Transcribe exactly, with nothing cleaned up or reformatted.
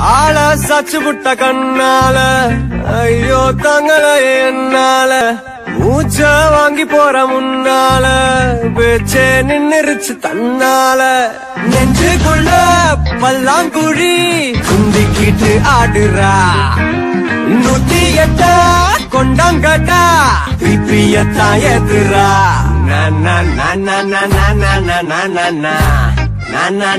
ஆள சச்சு புட்ட கண்ணால ஐயோ தங்கல என்னால மூச்ச வாங்கி போற முன்னால பேச்சே நின்னுருச்சு தன்னால நெஞ்சுக்குள்ள பல்லாங்குழி குந்திக்கிட்டு ஆடுறா நூத்தி எட்ட கொண்டாங்கட்டா பிப்பியத்தான் எதுரா நா நா நா நா நா நா நா நா நா நா